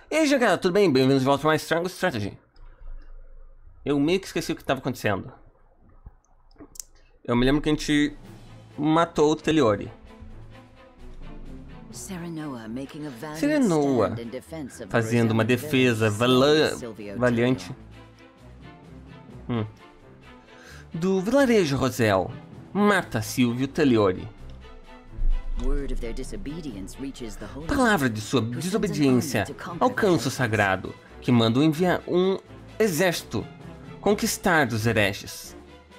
E aí, galera, tudo bem? Bem-vindos de volta para mais Triangle Strategy. Eu meio que esqueci o que estava acontecendo. Eu me lembro que a gente matou o Teliori. Serenoa fazendo uma defesa valiante do vilarejo Rosel. Mata Silvio Teliori. Palavra de sua desobediência alcança o sagrado, que manda enviar um exército conquistar dos hereges.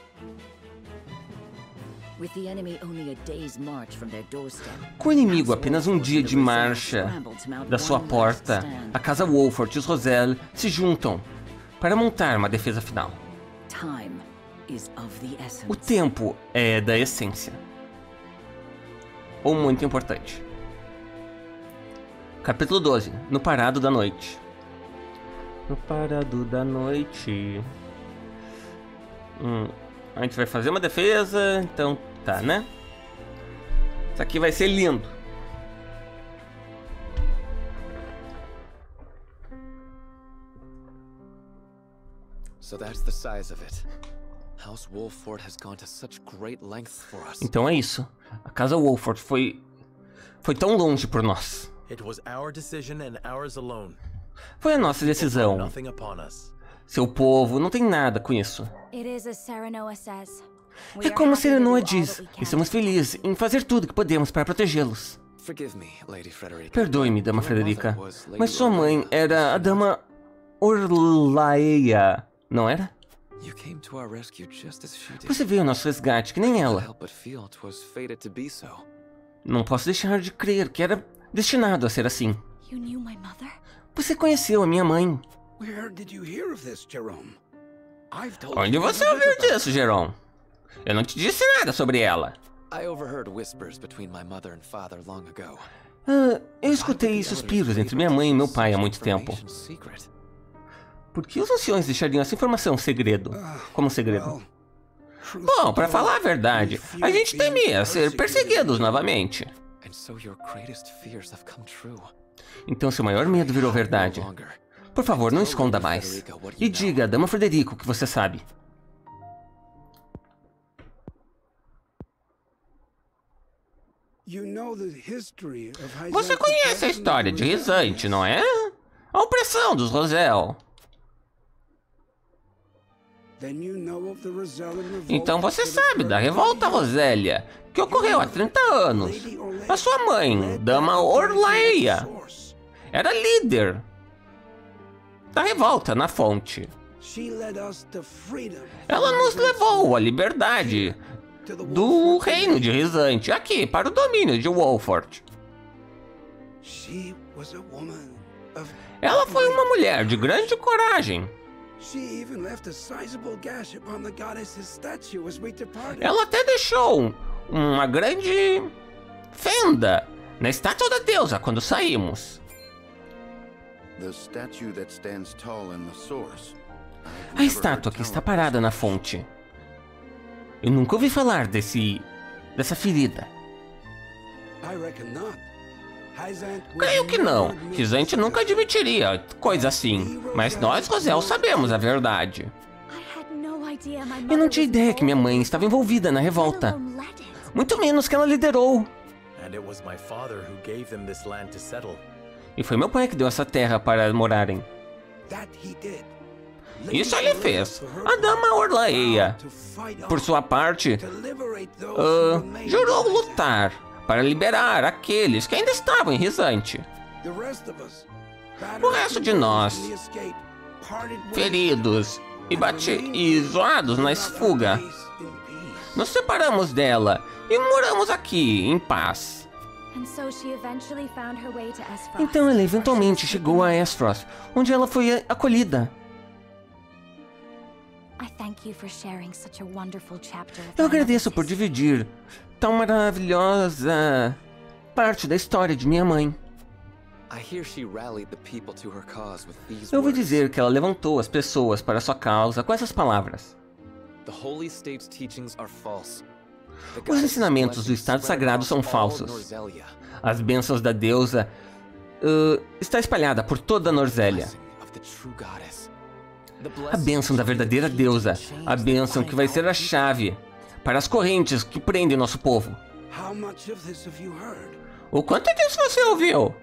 Com o inimigo apenas um dia de marcha da sua porta, a casa Wolford e os Rosel se juntam para montar uma defesa final. O tempo é da essência. Ou muito importante. Capítulo 12. No parado da noite. No parado da noite. A gente vai fazer uma defesa. Então tá, né? Isso aqui vai ser lindo. Então é isso. A casa Wolford foi tão longe por nós. Foi a nossa decisão. Seu povo não tem nada com isso. É como Serenoa diz. Estamos felizes em fazer tudo que podemos para protegê-los. Perdoe-me, Dama Frederica, mas sua mãe era a Dama Orlaeia, não era? Você veio ao nosso resgate, que nem ela. Não posso deixar de crer que era destinado a ser assim. Você conheceu a minha mãe. Onde você ouviu disso, Jerome? Eu não te disse nada sobre ela. Eu escutei suspiros entre minha mãe e meu pai há muito tempo. Por que os anciões deixariam essa informação como segredo? Bom, para falar a verdade, a gente temia ser perseguidos novamente. Então seu maior medo virou verdade. Por favor, não esconda mais. E diga a Dama Frederica o que você sabe. Você conhece a história de Risante, não é? A opressão dos Rosel. Então você sabe da revolta Rosélia, que ocorreu há 30 anos. A sua mãe, Dama Orlaeia, era líder da revolta na fonte. Ela nos levou à liberdade do reino de Risante, aqui para o domínio de Wolford. Ela foi uma mulher de grande coragem. Ela até deixou uma grande fenda na estátua da deusa quando saímos. A estátua que está parada na fonte. Eu nunca ouvi falar dessa ferida. Creio que não. Risante nunca admitiria coisa assim. Mas nós, Rosel, sabemos a verdade. Eu não tinha ideia que minha mãe estava envolvida na revolta. Muito menos que ela liderou. E foi meu pai que deu essa terra para morarem. Isso ele fez. A Dama Orlaeia, por sua parte, jurou lutar para liberar aqueles que ainda estavam em Risante. O resto de nós, feridos e zoados na fuga, nos separamos dela e moramos aqui em paz. Então ela eventualmente chegou a Esfros, onde ela foi acolhida. Eu agradeço por dividir tão maravilhosa parte da história de minha mãe. Eu ouvi dizer que ela levantou as pessoas para sua causa com essas palavras. Os ensinamentos do Estado Sagrado são falsos. As bênçãos da deusa está espalhada por toda a Norzélia. A bênção da verdadeira deusa. A bênção que vai ser a chave para as correntes que prendem nosso povo. O quanto disso você ouviu?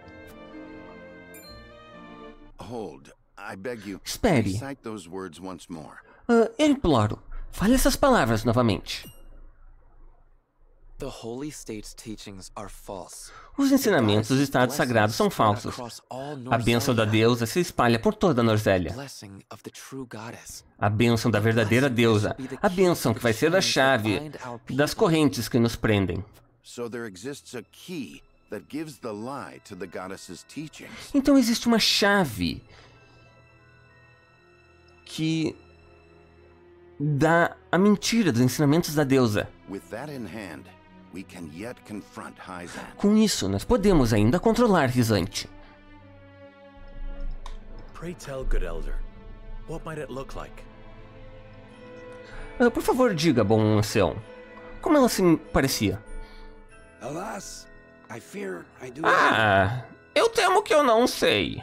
Espere. Eu imploro. Fale essas palavras novamente. Os ensinamentos dos estados sagrados são falsos. A bênção da deusa se espalha por toda a Norzélia. A bênção da verdadeira deusa. A bênção que vai ser a chave das correntes que nos prendem. Então existe uma chave que dá a mentira dos ensinamentos da deusa. Com isso, nós podemos ainda controlar Rysante. Por favor, diga, bom ancião. Como ela se parecia? Eu temo que eu não sei.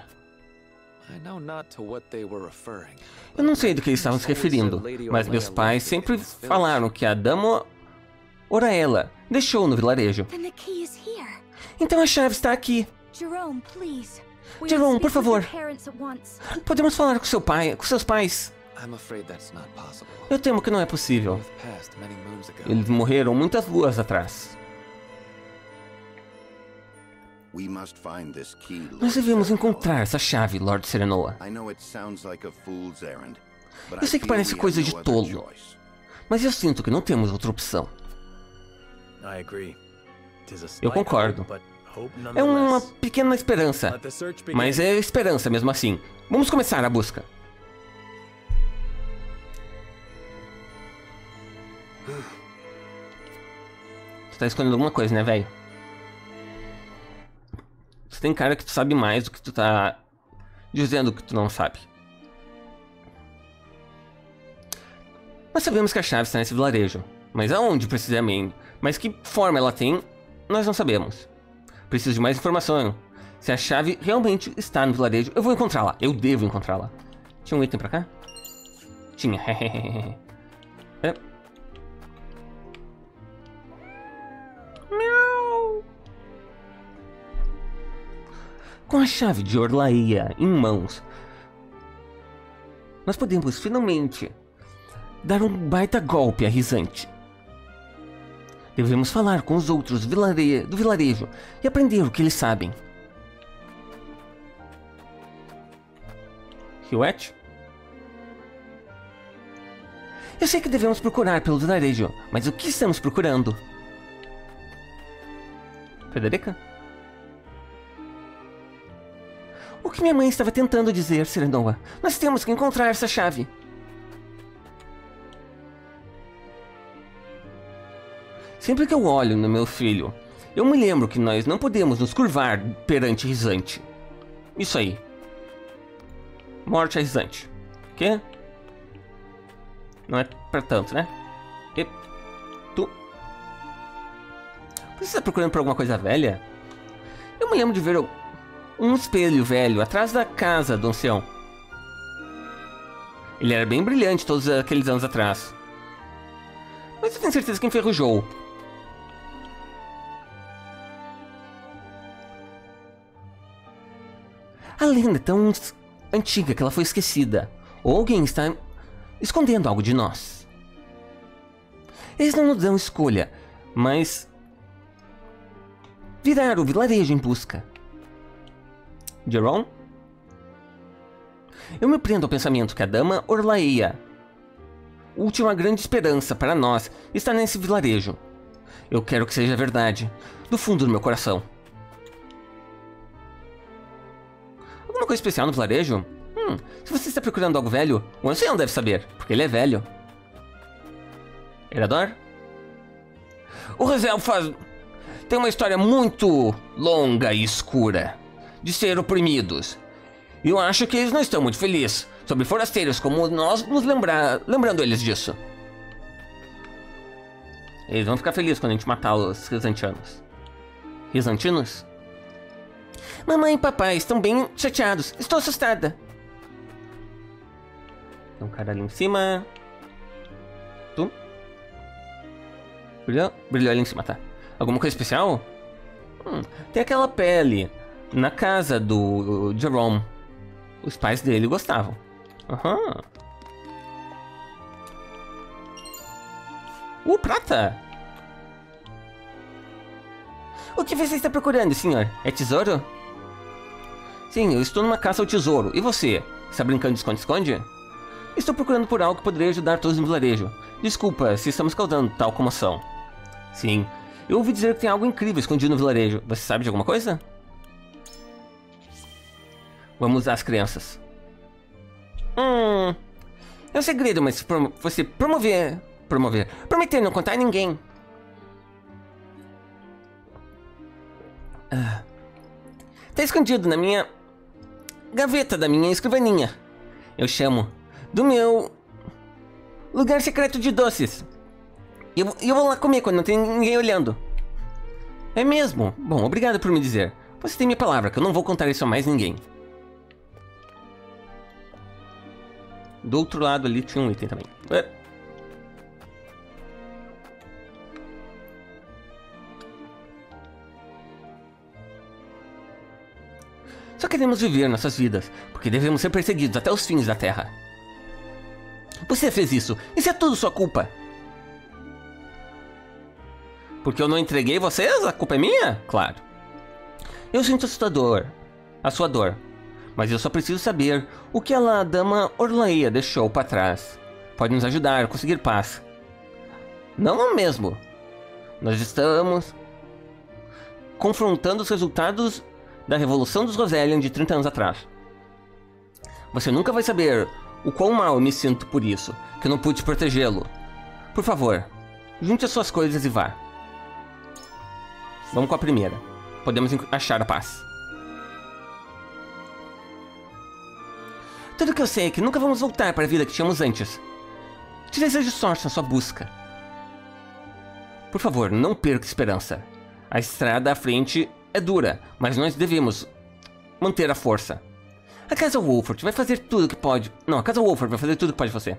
Eu não sei do que eles estavam se referindo, mas meus pais sempre falaram que a dama Oraella deixou no vilarejo. Então a chave está aqui. Jerome, por favor. Podemos falar com seu pai, com seus pais. Eu temo que não é possível. Eles morreram muitas luas atrás. Nós devemos encontrar essa chave, Lord Serenoa. Eu sei que parece coisa de tolo, mas eu sinto que não temos outra opção. Eu concordo. É uma pequena esperança, mas é esperança mesmo assim. Vamos começar a busca. Você tá escondendo alguma coisa, né, velho? Você tem cara que tu sabe mais do que tu tá dizendo que tu não sabe. Nós sabemos que a chave está nesse vilarejo. Mas aonde precisamente? Mas que forma ela tem, nós não sabemos. Preciso de mais informação. Se a chave realmente está no vilarejo, eu vou encontrá-la. Eu devo encontrá-la. Tinha um item pra cá? Tinha. É. Com a chave de Orlaia em mãos, nós podemos finalmente dar um baita golpe a Rysante. Devemos falar com os outros do vilarejo e aprender o que eles sabem. Hewett? Eu sei que devemos procurar pelo vilarejo, mas o que estamos procurando? Frederica? O que minha mãe estava tentando dizer, Serenoa? Nós temos que encontrar essa chave. Sempre que eu olho no meu filho, eu me lembro que nós não podemos nos curvar perante Rysante. Isso aí. Morte a Rysante. Quê? Não é pra tanto, né? E... Tu... Você está procurando por alguma coisa velha? Eu me lembro de ver um espelho velho atrás da casa do ancião. Ele era bem brilhante todos aqueles anos atrás. Mas eu tenho certeza que enferrujou. A lenda é tão antiga que ela foi esquecida. Ou alguém está escondendo algo de nós. Eles não nos dão escolha, mas virar o vilarejo em busca. Jerome? Eu me prendo ao pensamento que a dama Orlaia, última grande esperança para nós, está nesse vilarejo. Eu quero que seja verdade, do fundo do meu coração. Alguma coisa especial no vilarejo? Se você está procurando algo velho, o ancião deve saber, porque ele é velho. Erador? O Rosel tem uma história muito longa e escura de ser oprimidos. E eu acho que eles não estão muito felizes sobre forasteiros como nós nos lembrando eles disso. Eles vão ficar felizes quando a gente matar os Rysantianos. Rysantinos? Mamãe e papai estão bem chateados. Estou assustada. Tem um cara ali em cima. Tu? Brilhou? Brilhou ali em cima, tá. Alguma coisa especial? Tem aquela pele na casa do Jerome. Os pais dele gostavam. Aham. Prata! O que você está procurando, senhor? É tesouro? Sim, eu estou numa caça ao tesouro. E você? Está brincando de esconde-esconde? Estou procurando por algo que poderia ajudar todos no vilarejo. Desculpa se estamos causando tal comoção. Sim, eu ouvi dizer que tem algo incrível escondido no vilarejo. Você sabe de alguma coisa? Vamos usar as crianças. É um segredo, mas se você prometer não contar a ninguém. Tá escondido na minha gaveta da minha escrivaninha. Eu chamo do meu lugar secreto de doces. E eu vou lá comer quando não tem ninguém olhando. É mesmo? Bom, obrigado por me dizer. Você tem minha palavra que eu não vou contar isso a mais ninguém. Do outro lado ali tinha um item também. Só queremos viver nossas vidas, porque devemos ser perseguidos até os fins da Terra. Você fez isso. Isso é tudo sua culpa. Porque eu não entreguei vocês? A culpa é minha? Claro. Eu sinto a sua dor. Mas eu só preciso saber o que a dama Orlaia deixou para trás. Pode nos ajudar a conseguir paz. Não mesmo. Nós estamos confrontando os resultados da Revolução dos Roselian de 30 anos atrás. Você nunca vai saber o quão mal eu me sinto por isso, que eu não pude protegê-lo. Por favor, junte as suas coisas e vá. Vamos com a primeira. Podemos achar a paz. Tudo que eu sei é que nunca vamos voltar para a vida que tínhamos antes. Te desejo sorte na sua busca. Por favor, não perca esperança. A estrada à frente é dura, mas nós devemos manter a força. A Casa Wolford vai fazer tudo que pode. Não, a Casa Wolford vai fazer tudo que pode você.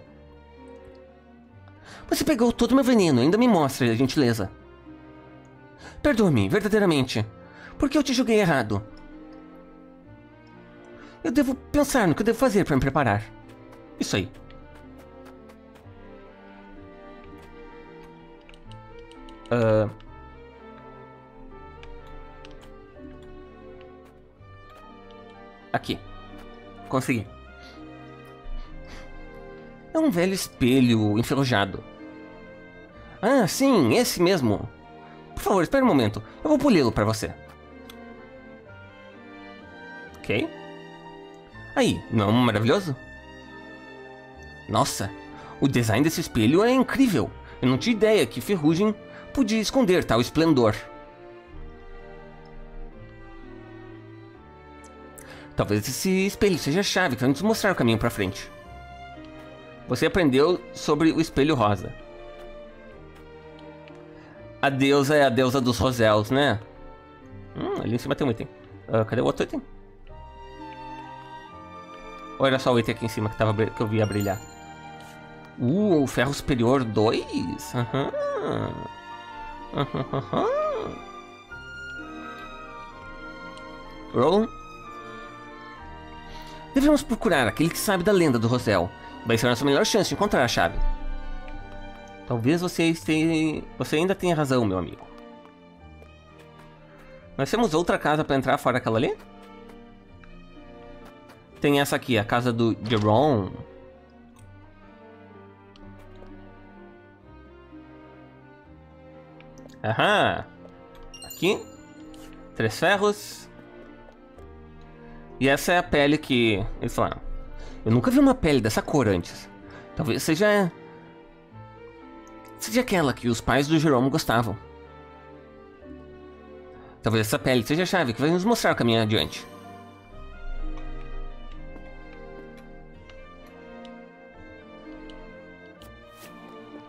Você pegou todo o meu veneno, ainda me mostra a gentileza. Perdoe-me, verdadeiramente. Por que eu te julguei errado? Eu devo pensar no que eu devo fazer para me preparar. Isso aí. Aqui. Consegui. É um velho espelho enferrujado. Ah, sim, esse mesmo. Por favor, espere um momento. Eu vou poli-lo para você. Ok. Aí, não é maravilhoso? Nossa, o design desse espelho é incrível. Eu não tinha ideia que ferrugem podia esconder tal esplendor. Talvez esse espelho seja a chave que vai nos mostrar o caminho para frente. Você aprendeu sobre o espelho rosa. A deusa é a deusa dos Rosels, né? Ali em cima tem um item. Cadê o outro item? Olha só o item aqui em cima que eu via brilhar. O ferro superior 2. Roll. Devemos procurar aquele que sabe da lenda do Rosel. Vai ser a nossa melhor chance de encontrar a chave. Talvez você ainda tenha razão, meu amigo. Nós temos outra casa para entrar fora daquela ali? Tem essa aqui, a casa do Jerome. Aham. Aqui. 3 ferros. E essa é a pele que eles falaram. Eu nunca vi uma pele dessa cor antes. Talvez seja aquela que os pais do Jerome gostavam. Talvez essa pele seja a chave que vai nos mostrar o caminho adiante.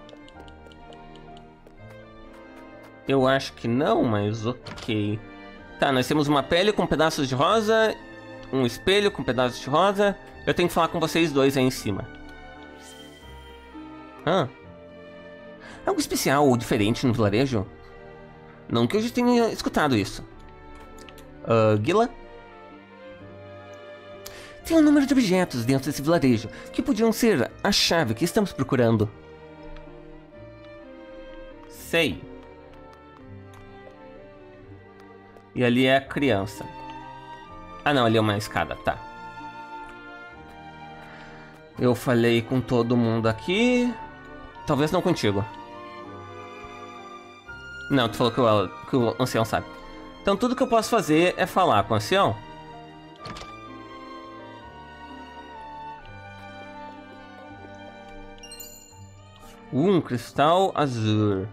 Eu acho que não, mas ok. Tá, nós temos uma pele com pedaços de rosa, um espelho com pedaços de rosa. Eu tenho que falar com vocês dois aí em cima. Algo especial ou diferente no vilarejo? Não que eu já tenha escutado isso. Gila? Tem um número de objetos dentro desse vilarejo que podiam ser a chave que estamos procurando. Sei. E ali é a criança. Ah não, ali é uma escada, tá. Eu falei com todo mundo aqui. Talvez não contigo. Não, tu falou que o ancião sabe. Então tudo que eu posso fazer é falar com o ancião. Um cristal azul.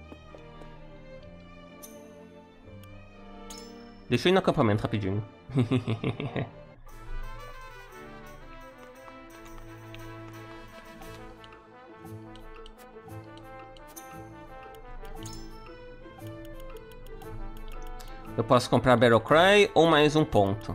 Deixa eu ir no acampamento rapidinho. Eu posso comprar Battle Cry ou mais um ponto.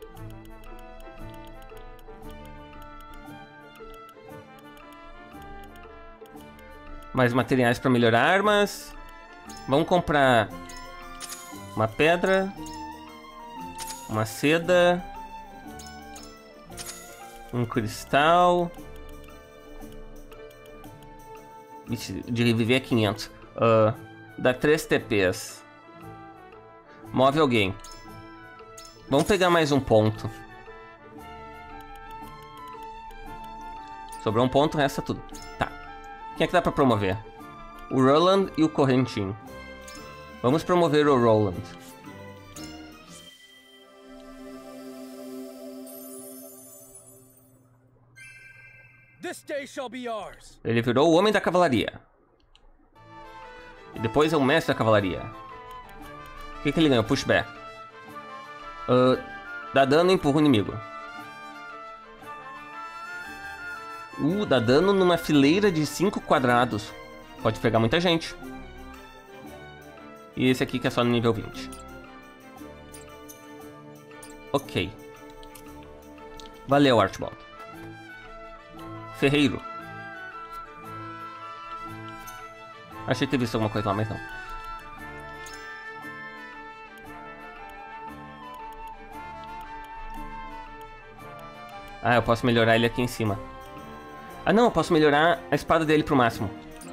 Mais materiais para melhorar armas. Vamos comprar uma pedra, uma seda, um cristal. De reviver é 500. Dá 3 TPs. Move alguém. Vamos pegar mais um ponto. Sobrou um ponto, resta tudo. Tá. Quem é que dá pra promover? O Roland e o Correntinho. Vamos promover o Roland. Ele virou o homem da cavalaria. E depois é o mestre da cavalaria. O que ele ganhou? Pushback. Dá dano e empurra o inimigo. Dá dano numa fileira de 5 quadrados. Pode pegar muita gente. E esse aqui que é só no nível 20. Ok. Valeu, Archibald. Ferreiro. Achei ter visto alguma coisa lá, mas não. Ah, eu posso melhorar ele aqui em cima. Ah não, eu posso melhorar a espada dele pro máximo.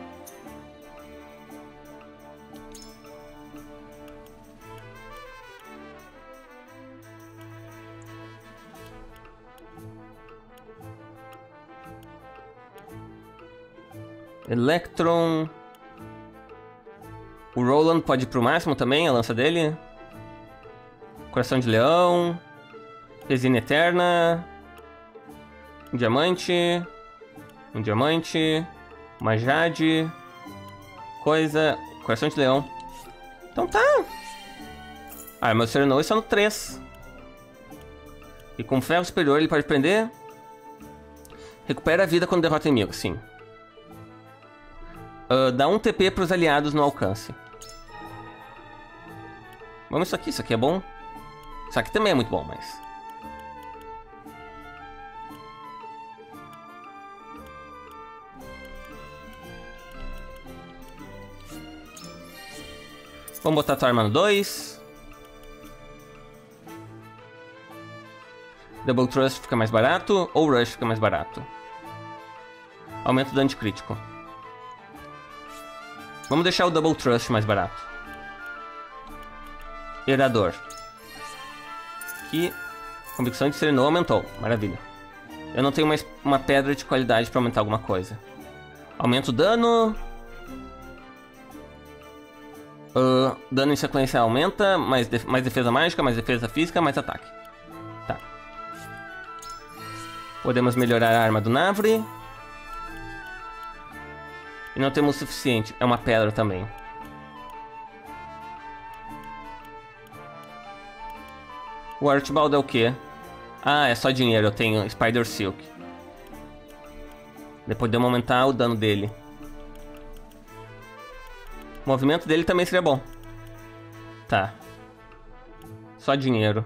Electron. O Roland pode ir pro máximo também, a lança dele. Coração de leão. Resina eterna. Um diamante. Um diamante. Uma jade. Coisa. Coração de leão. Então tá. Ah, meu Serenou está no 3. E com ferro superior ele pode prender. Recupera a vida quando derrota inimigo, sim. Dá 1 TP para os aliados no alcance. Vamos isso aqui é bom. Isso aqui também é muito bom, mas... Vamos botar a tua arma no 2. Double Thrust fica mais barato ou Rush fica mais barato? Aumenta o dano de crítico. Vamos deixar o Double Thrust mais barato. Herador. Aqui, convicção de Serenou aumentou. Maravilha. Eu não tenho mais uma pedra de qualidade para aumentar alguma coisa. Aumenta o dano. Dano em sequência aumenta. Mais defesa mágica, mais defesa física, mais ataque. Tá. Podemos melhorar a arma do Navre. E não temos o suficiente. É uma pedra também. O Archibald é o quê? Ah, é só dinheiro. Eu tenho Spider Silk. Depois podemos aumentar o dano dele. O movimento dele também seria bom. Tá. Só dinheiro.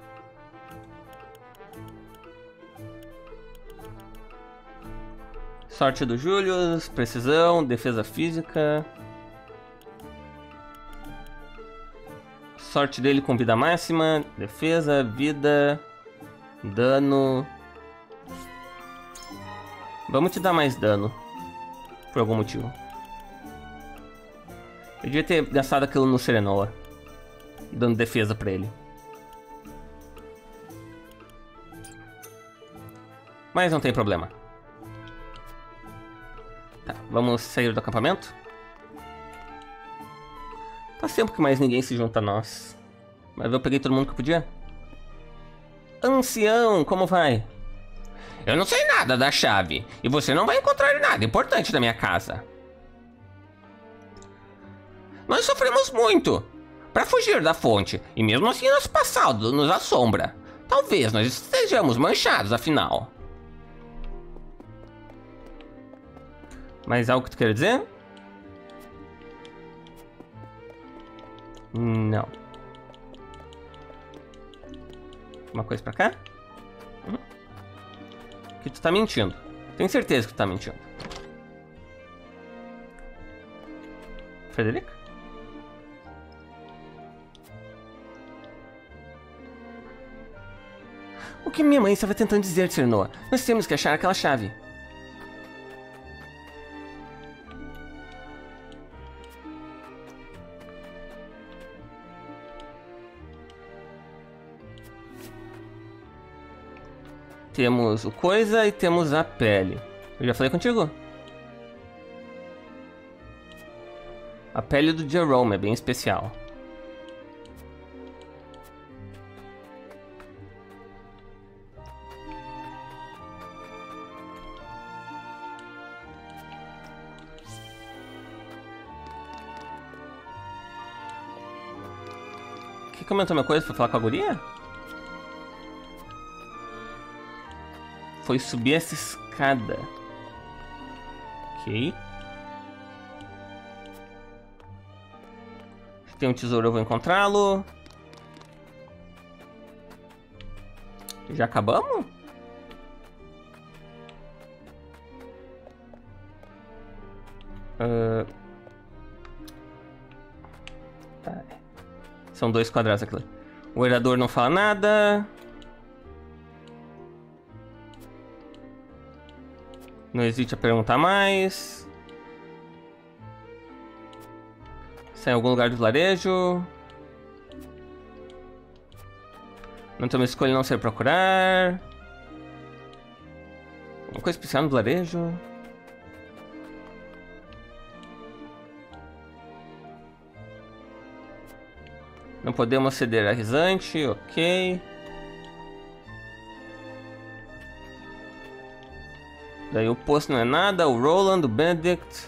Sorte do Julius, precisão, defesa física. Sorte dele com vida máxima, defesa, vida, dano. Vamos te dar mais dano, por algum motivo. Eu devia ter gastado aquilo no Serenoa, dando defesa pra ele. Mas não tem problema. Tá, vamos sair do acampamento? Faz tempo que mais ninguém se junta a nós. Mas eu peguei todo mundo que eu podia. Ancião, como vai? Eu não sei nada da chave. E você não vai encontrar nada importante na minha casa. Nós sofremos muito para fugir da fonte. E mesmo assim nosso passado nos assombra. Talvez nós estejamos manchados, afinal. Mais algo que tu quer dizer? Não. Uma coisa pra cá? Que tu tá mentindo. Tenho certeza que tu tá mentindo. Frederica? O que minha mãe estava tentando dizer, Serenoa? Nós temos que achar aquela chave. Temos o coisa e temos a pele. Eu já falei contigo? A pele do Jerome é bem especial. Quem comentou minha coisa? Foi falar com a guria? Foi subir essa escada. Ok. Se tem um tesouro, eu vou encontrá-lo. Já acabamos? Tá. São 2 quadrados aqui. O orador não fala nada. Não hesite a perguntar mais. Sai em algum lugar do vilarejo. Não tem uma escolha não ser procurar. Uma coisa especial no vilarejo. Não podemos ceder a risante, ok. Daí o posto não é nada, o Roland, o Benedict.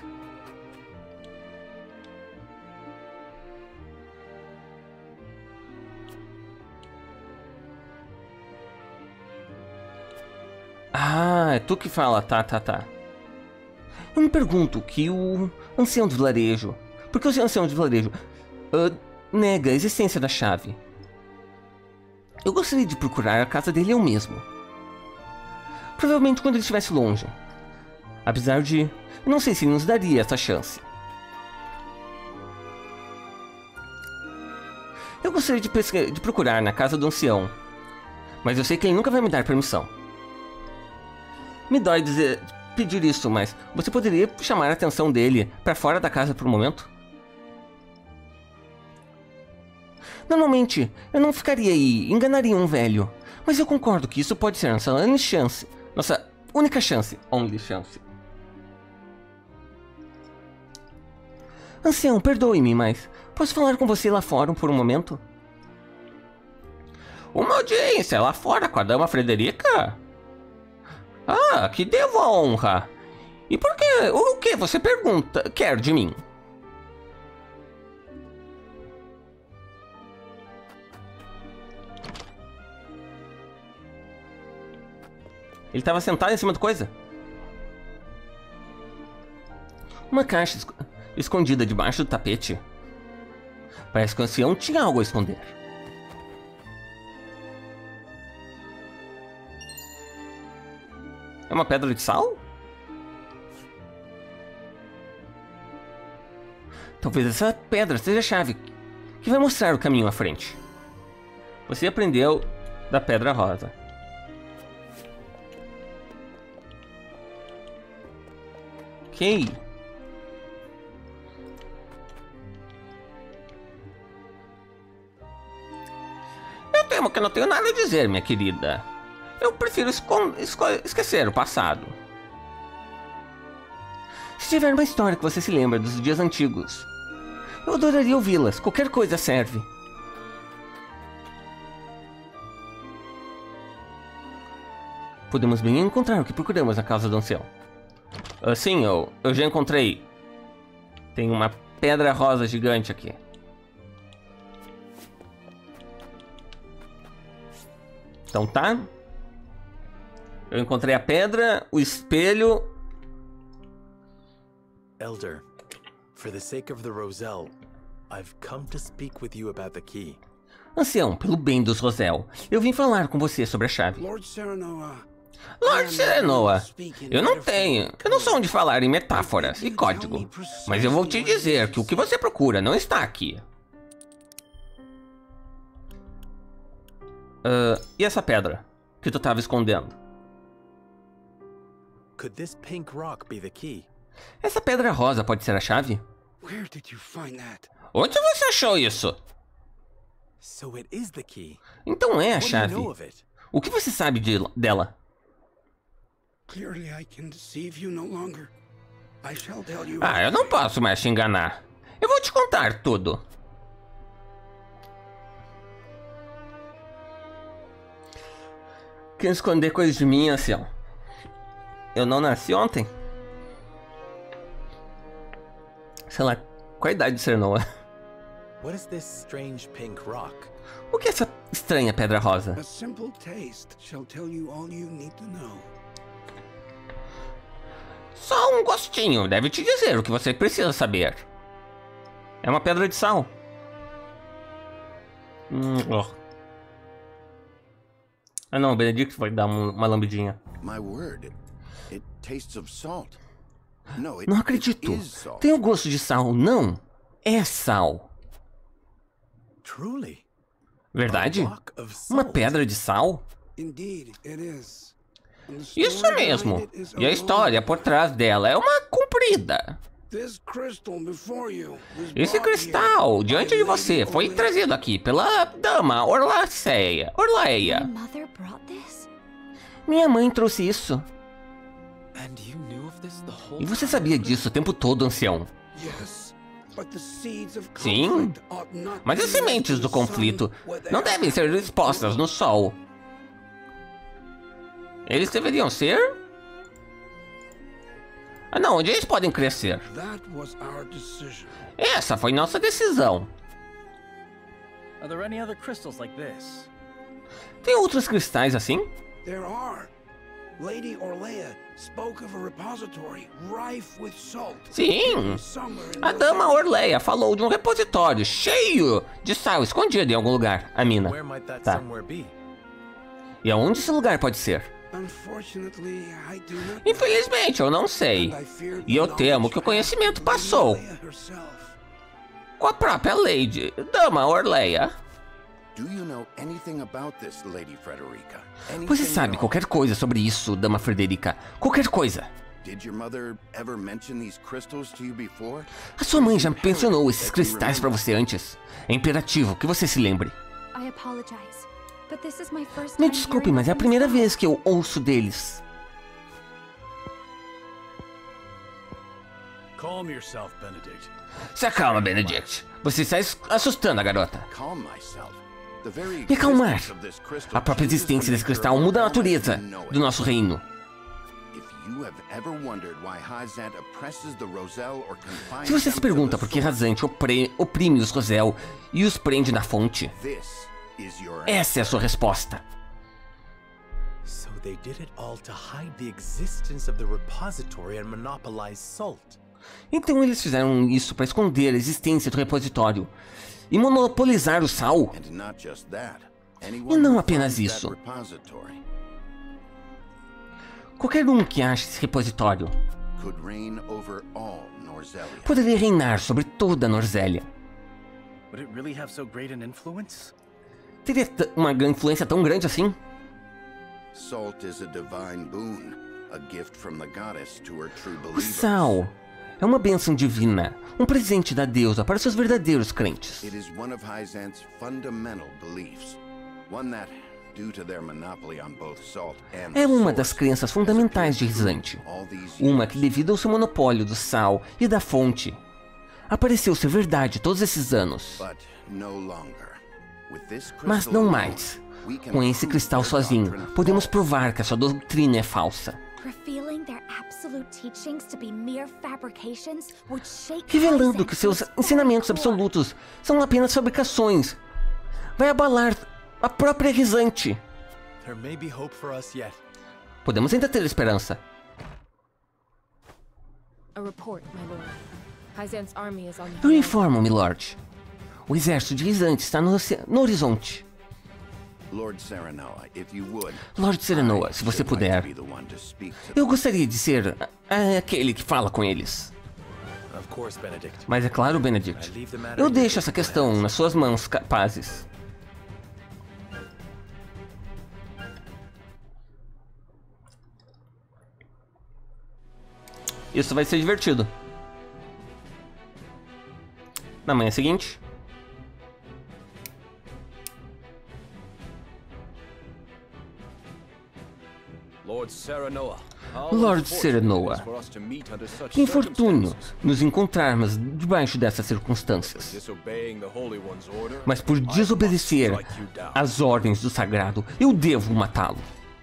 Ah, é tu que fala, tá. Eu me pergunto que o ancião do vilarejo... Por que o ancião do vilarejo nega a existência da chave? Eu gostaria de procurar a casa dele eu mesmo. Provavelmente quando ele estivesse longe. Apesar de... Eu não sei se ele nos daria essa chance. Eu gostaria de procurar na casa do ancião. Mas eu sei que ele nunca vai me dar permissão. Me dói pedir isso, mas você poderia chamar a atenção dele para fora da casa por um momento? Normalmente, eu não ficaria aí e enganaria um velho. Mas eu concordo que isso pode ser nossa única chance. Nossa única chance. Only chance. Ancião, perdoe-me, mas posso falar com você lá fora por um momento? Uma audiência lá fora com a dama Frederica? Ah, que devo a honra. E por que? O que você quer de mim? Ele estava sentado em cima de coisa. Uma caixa escondida debaixo do tapete. Parece que o ancião tinha algo a esconder. É uma pedra de sal? Talvez essa pedra seja a chave que vai mostrar o caminho à frente. Você aprendeu da pedra rosa. Ok. Eu temo que eu não tenho nada a dizer, minha querida. Eu prefiro esquecer o passado. Se tiver uma história que você se lembra dos dias antigos, eu adoraria ouvi-las. Qualquer coisa serve. Podemos bem encontrar o que procuramos na casa do ancião. Sim, eu já encontrei. Tem uma pedra rosa gigante aqui. Então tá. Eu encontrei a pedra, o espelho. Elder, for the sake of the Roselle, I've come to speak with you about the key. Ancião, pelo bem dos Roselle, eu vim falar com você sobre a chave. Lord Serenoa, eu não sou um de falar em metáforas e código, mas eu vou te dizer que o que você procura não está aqui. E essa pedra que tu estava escondendo? Could this pink rock be the key? Essa pedra rosa pode ser a chave? where did you find that? Onde você achou isso? So it is the key. Então é a What do you chave. know of it? O que você sabe dela? Clearly I can deceive you no longer. I shall tell you. Eu não posso mais te enganar. Eu vou te contar tudo. Quer esconder coisas de mim, ancião? Eu não nasci ontem? Sei lá, qual a idade de Serenoa? What is this strange pink rock? O que é essa estranha pedra rosa? A simple taste shall tell you all you need to know. Só um gostinho deve te dizer o que você precisa saber. É uma pedra de sal. Ah não, o Benedict vai dar uma lambidinha. My word, it tastes of salt. No, Não acredito. it is salt. Tem o gosto de sal. Não. É sal. Truly? Verdade? A rock of Uma salt. pedra de sal? Indeed, it is. And the Isso story mesmo. behind it is E a história por trás dela é uma comprida. This crystal before you was Esse brought cristal here diante by de Lady você foi Orleia. trazido aqui pela dama Orlaceia. Mother brought this? Minha mãe trouxe isso. And you knew of this the whole E você time? sabia disso o tempo todo, ancião. Yes, but the seeds of Sim, conflict ought not mas be as left sementes in do the sun conflito where they não are devem ser expostas no sol. Eles deveriam ser... não, onde eles podem crescer. That was our decision. Essa foi nossa decisão. Are there any other crystals like this? Tem outros cristais assim? There are. Lady Orleia spoke of a repository rife with salt. Sim. Somewhere in A those dama areas. Orleia falou de um repositório cheio de sal escondido em algum lugar. A mina. Where might that Tá. somewhere be? E aonde esse lugar pode ser? Unfortunately, I do not know. Infelizmente, eu não sei. And I fear E eu the temo que o knowledge conhecimento of passou Lady Orleia herself. com a própria Lady Dama Orleia. Do you know anything about this, Lady Frederica? Anything Você at sabe all? qualquer coisa sobre isso, Dama Frederica? Qualquer coisa. Did your mother ever mention these crystals to you before? A sua mãe já mencionou esses cristais pra você antes. É imperativo que você se lembre. I apologize, but this is my first Me time desculpe, hearing mas é a of primeira these vez que eu ouço deles. Calm yourself, Benedict. Se acalma, Benedict. Você está assustando a garota. Calm myself. The very Me acalmar. existence of this crystal A própria changes existência the desse nature cristal of our muda a realm as natureza we know it. do nosso reino. If you have ever wondered why Hazant oppresses the Roselle or confines Se você them se to pergunta the por que sword, Razante oprime os Roselle e os prende na fonte, this is your essa é a sua resposta. So they did it all to hide the existence of the repository and monopolize salt. Então eles fizeram isso para esconder a existência do repositório e monopolizar o sal. And not just that. E não apenas isso. Qualquer um que ache esse repositório could reign over all Norzelia. poderia reinar sobre toda a Norzélia. Would it really have so great an influence? Teria uma influência tão grande assim? Salt is a divine boon, a gift from the goddess to her true O believers. sal é uma bênção divina, um presente da deusa para seus verdadeiros crentes. It is one of Hyzant's fundamental beliefs, one that, due to their monopoly on both salt and É uma the das source, crenças fundamentais de Rizante. all these Uma que, devido ao seu monopólio do sal e da fonte, apareceu ser verdade todos esses anos. but no longer. With this Mas crystal não alone, mais. we can Com esse prove cristal their sozinho, doctrine podemos false. provar que a sua doutrina é falsa, Revealing their absolute teachings to be mere fabrications would shake revelando Hyzant que seus to its ensinamentos core. absolutos são apenas fabricações. Vai abalar a própria Rizante. There may be hope for us yet. Podemos ainda ter esperança. A report, my lord. Hyzant's army is on the Eu informo, milord. O exército de Rizante está no horizonte. Lord Serenoa, if you would, Lord Serenoa, se você should like to puder, be the one to speak to eu gostaria de ser aquele que fala com eles. Of course, Benedict. Mas é claro, Benedict, eu deixo essa questão nas suas mãos capazes. Isso vai ser divertido. Na manhã seguinte, Lord Serenoa. Lord Serenoa, que infortúnio nos encontrarmos debaixo dessas circunstâncias. Mas por desobedecer às ordens do sagrado, eu devo matá-lo.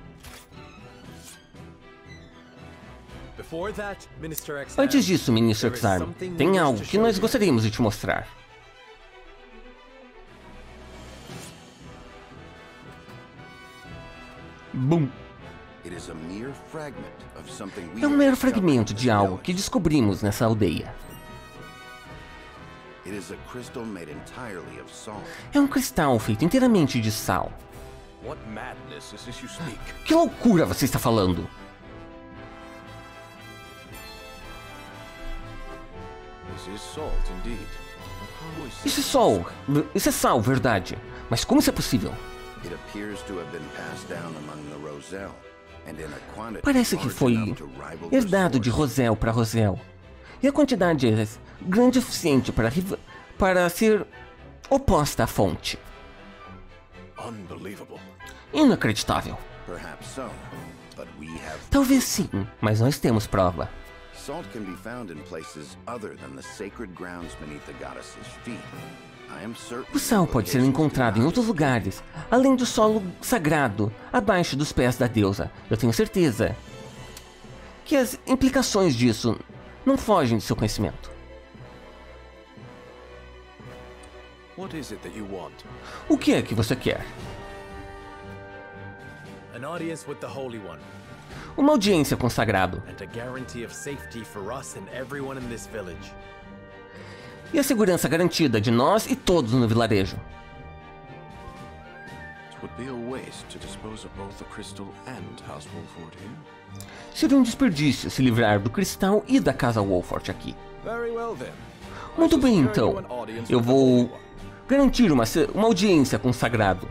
Antes disso, Ministro Exarm, tem algo que nós gostaríamos de te mostrar. Bum! É um mero fragmento de algo que descobrimos nessa aldeia. É um cristal feito inteiramente de sal. Que loucura você está falando? Isso é sal, verdade. Mas como isso é possível? Parece que foi herdado de Rosel para Rosel. E a quantidade é grande o suficiente para ser oposta à fonte. Inacreditável. Talvez sim, mas nós temos prova. Salt can be found in places other than the sacred grounds beneath the goddess's feet. O sal pode ser encontrado em outros lugares, além do solo sagrado, abaixo dos pés da deusa. Eu tenho certeza que as implicações disso não fogem de seu conhecimento. O que é que você quer? Uma audiência com o sagrado. E a segurança garantida de nós e todos no vilarejo. Seria um desperdício se livrar do cristal e da casa Wolford aqui. Muito bem, então. Eu vou garantir uma audiência com o sagrado.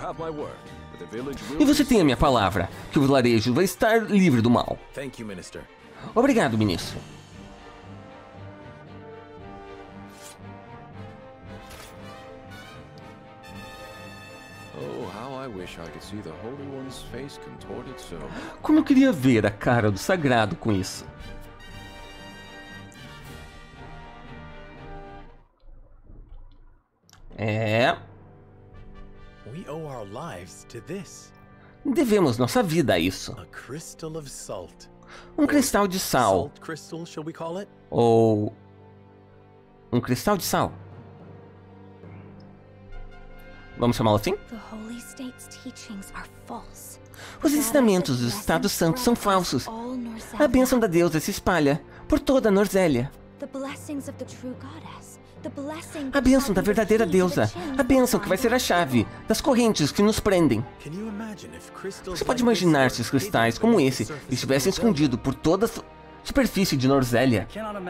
E você tem a minha palavra, que o vilarejo vai estar livre do mal. Obrigado, ministro. Como eu queria ver a cara do sagrado com isso. Devemos nossa vida a isso. Um cristal de sal. Ou um cristal de sal. Vamos chamá-lo assim? Os ensinamentos do Estado Santo são falsos. A bênção da deusa se espalha por toda a Norzélia. A bênção da verdadeira deusa. A bênção que vai ser a chave das correntes que nos prendem. Você pode imaginar se os cristais como esse estivessem escondidos por toda a superfície de Norzélia.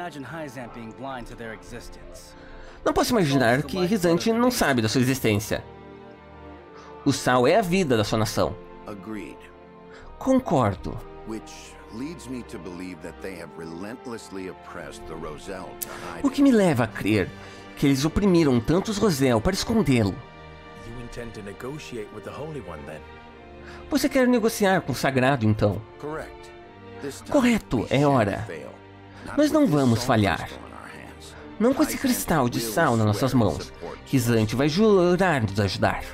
Não posso imaginar que Rysante não sabe da sua existência. O sal é a vida da sua nação. Concordo. O que me leva a crer que eles oprimiram tantos Rosel para escondê-lo. Você quer negociar com o Sagrado, então? Correto, é hora. Nós não vamos falhar. Não com esse cristal de sal nas nossas mãos. Rysante vai jurar nos ajudar.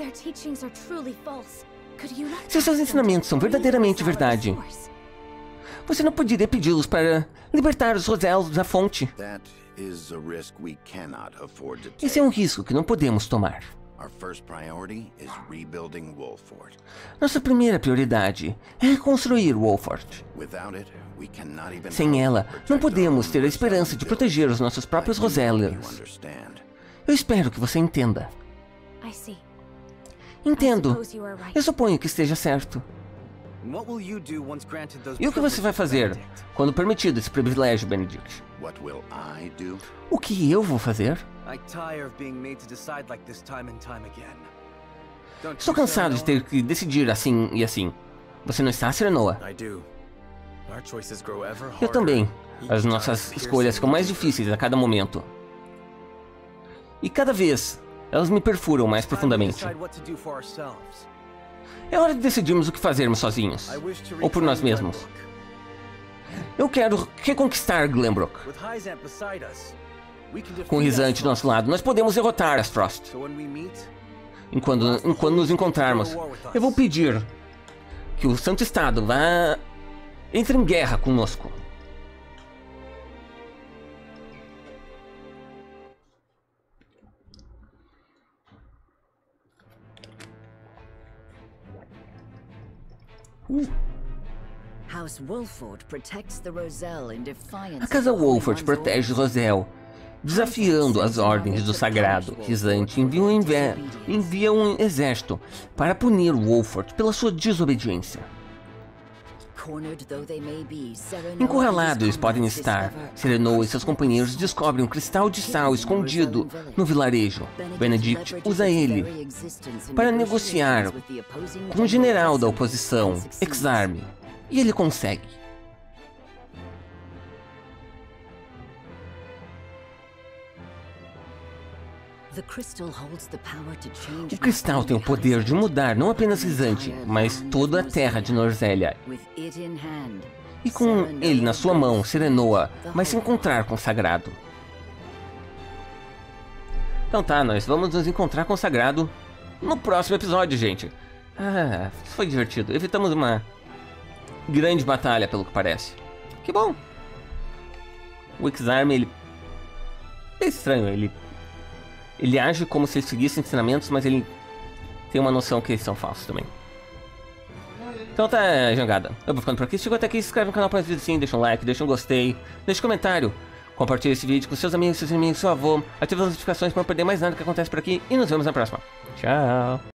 Se seus ensinamentos são verdadeiramente verdade, você não poderia pedi-los para libertar os Rosel da fonte. Esse é um risco que não podemos tomar. Nossa primeira prioridade é reconstruir Wolford. Sem ela, não podemos ter a esperança de proteger os nossos próprios Roselians. Eu espero que você entenda. Entendo. Eu suponho que esteja certo. E o que você vai fazer quando permitido esse privilégio, Benedict? O que eu vou fazer? Estou cansado de ter que decidir assim e assim. Você não está, Serenoa? Eu também. As nossas escolhas ficam mais difíceis a cada momento. E cada vez, elas me perfuram mais profundamente. É hora de decidirmos o que fazermos sozinhos. Ou por nós mesmos. Eu quero reconquistar Glenbrook. Com o Rysante do nosso lado, nós podemos derrotar as Frost. Enquanto nos encontrarmos, eu vou pedir que o Santo Estado entre em guerra conosco. A Casa Wolford protege Rosel, desafiando as ordens do Sagrado. Rysante envia um exército para punir Wolford pela sua desobediência. Encurralados eles podem estar. Serenoa e seus companheiros descobrem um cristal de sal escondido no vilarejo. Benedict usa ele para negociar com o general da oposição, Exarme. E ele consegue. O cristal tem o poder de mudar não apenas Rysante, mas toda a terra de Norzélia. E com ele na sua mão, Serenoa vai se encontrar com o Sagrado. Então tá, nós vamos nos encontrar com o Sagrado no próximo episódio, gente. Ah, foi divertido. Evitamos uma grande batalha, pelo que parece. Que bom. O Exarme, ele... é estranho, ele age como se ele seguisse ensinamentos, mas ele tem uma noção que eles são falsos também. Então tá, jangada. Eu vou ficando por aqui. Se chegou até aqui, se inscreve no canal para mais vídeos assim, deixa um like, deixa um gostei, deixa um comentário, compartilha esse vídeo com seus amigos, seus inimigos, seu avô, ativa as notificações para não perder mais nada que acontece por aqui e nos vemos na próxima. Tchau!